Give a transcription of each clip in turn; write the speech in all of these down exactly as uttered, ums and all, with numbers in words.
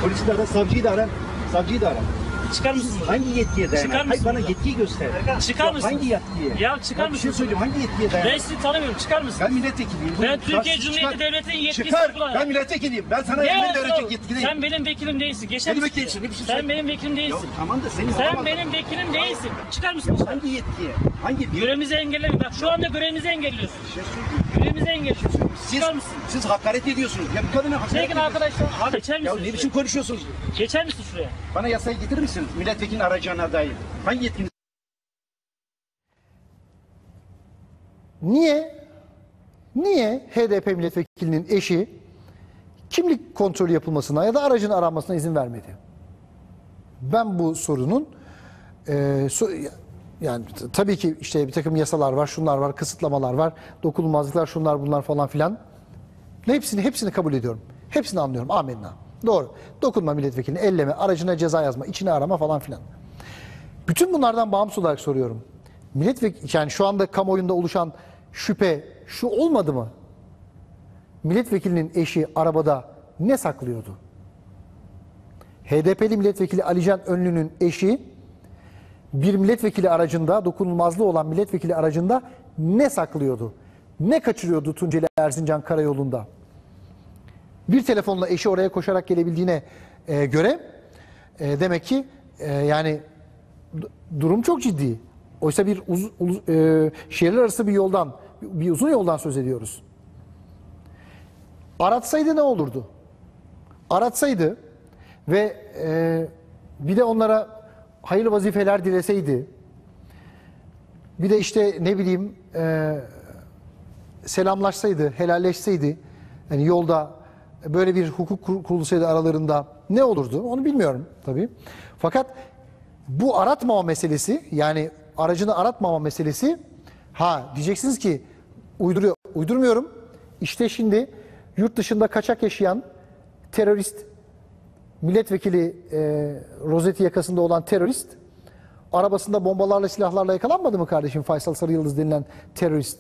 Polisi de ara, savcıyı da ara. Savcıyı da ara. Çıkar mısınız? Hangi yetkiye dayanan? Çıkar Hayır, mısınız? bana yetkiyi göster. Çıkar Ya mısınız? hangi yetkiye? Ya çıkar Ya bir şey mısınız? söyleyeyim. Hangi yetkiye dayanan? Ben sizi tanımıyorum. Çıkar mısınız? Ben milletvekiliyim. Ben Buyurun, Türkiye çıkar. Cumhuriyeti Devleti'nin yetkisi Çıkar. kullanan. Ben milletvekiliyim. Ben sana Ne emir oldu? verecek yetki değilim. Sen benim vekilim değilsin. Geçer Benim misin? vekilimsin, ne biçim Sen sen- benim vekilim Ya değilsin. tamam da senin Sen olamaz. benim vekilim değilsin. Çıkar mısın? Hangi yetkiye? Hangi bir Görevimizi engellemeyin. Bak şu anda görevimizi engelliyorsun. şey söyleyeyim. Görevimizi engelliyorsun. Siz, Çıkar mısın? siz hakaret ediyorsunuz. Ya bir kadına hakaret Çekin ediyorsunuz. arkadaşlar. Geçer Ya misin? ne şuraya? biçim konuşuyorsunuz? Geçer misin şuraya? Bana yasayı getirir misin? Milletvekilinin arayacağına dair. Hangi yetkiniz? Niye? Niye H D P milletvekilinin eşi kimlik kontrolü yapılmasına ya da aracın aranmasına izin vermedi? Ben bu sorunun e, so, yani t- tabii ki işte bir takım yasalar var, şunlar var, kısıtlamalar var, dokunulmazlıklar, şunlar bunlar falan filan. Hepsini hepsini kabul ediyorum. Hepsini anlıyorum. Amenna. Doğru. Dokunma milletvekiline, elleme, aracına ceza yazma, içine arama falan filan. Bütün bunlardan bağımsız olarak soruyorum. Milletvekili, yani şu anda kamuoyunda oluşan şüphe şu olmadı mı? Milletvekilinin eşi arabada ne saklıyordu? H D P'li milletvekili Alican Önlü'nün eşi bir milletvekili aracında, dokunulmazlığı olan milletvekili aracında ne saklıyordu? Ne kaçırıyordu Tunceli Erzincan karayolunda? Bir telefonla eşi oraya koşarak gelebildiğine e, göre e, demek ki e, yani d- durum çok ciddi. Oysa bir uz, uz, e, şehirler arası bir yoldan, bir uzun yoldan söz ediyoruz. Aratsaydı ne olurdu? Aratsaydı ve e, bir de onlara hayırlı vazifeler dileseydi, bir de işte ne bileyim e, selamlaşsaydı, helalleşseydi, yani yolda böyle bir hukuk kur- kurulsaydı aralarında ne olurdu onu bilmiyorum tabii. Fakat bu aratmama meselesi, yani aracını aratmama meselesi, ha diyeceksiniz ki uyduruyor, uydurmuyorum. İşte şimdi yurt dışında kaçak yaşayan terörist, milletvekili e, rozeti yakasında olan terörist, arabasında bombalarla, silahlarla yakalanmadı mı kardeşim Faysal Sarıyıldız denilen terörist?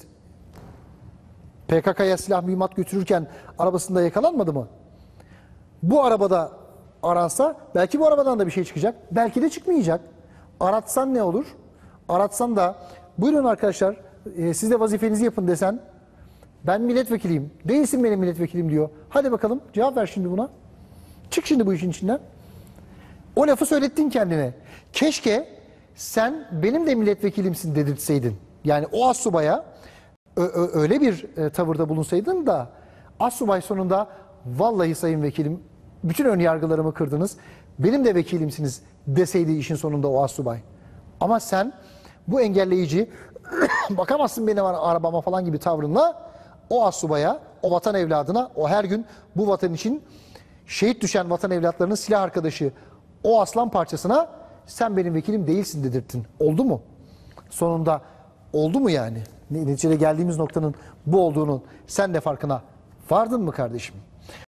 P K K'ya silah mühimmat götürürken arabasında yakalanmadı mı? Bu arabada aransa belki bu arabadan da bir şey çıkacak. Belki de çıkmayacak. Aratsan ne olur? Aratsan da buyurun arkadaşlar e, siz de vazifenizi yapın desen, ben milletvekiliyim, değilsin benim milletvekilim diyor. Hadi bakalım cevap ver şimdi buna. Çık şimdi bu işin içinden. O lafı söylettin kendine. Keşke sen benim de milletvekilimsin dedirtseydin. Yani o assubaya öyle bir e, tavırda bulunsaydın da assubay sonunda vallahi sayın vekilim bütün ön yargılarımı kırdınız. Benim de vekilimsiniz deseydi işin sonunda o assubay. Ama sen bu engelleyici bakamazsın benim arabama falan gibi tavrınla o assubaya, o vatan evladına, o her gün bu vatan için şehit düşen vatan evlatlarının silah arkadaşı o aslan parçasına sen benim vekilim değilsin dedirttin. Oldu mu? Sonunda oldu mu yani? Neticede geldiğimiz noktanın bu olduğunun sen de farkına vardın mı kardeşim?